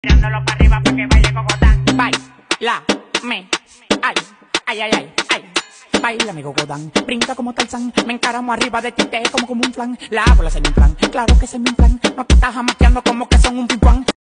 Tirándolo para arriba pa' que vaya cocotán. Bailame, ay, ay, ay, ay, ay. Bailame cocotán, brinca como Tarzán. Me encaramo arriba de ti, te como un flan. La bola se me plan, claro que se me plan. No te estás jamaqueando como que son un pimpán.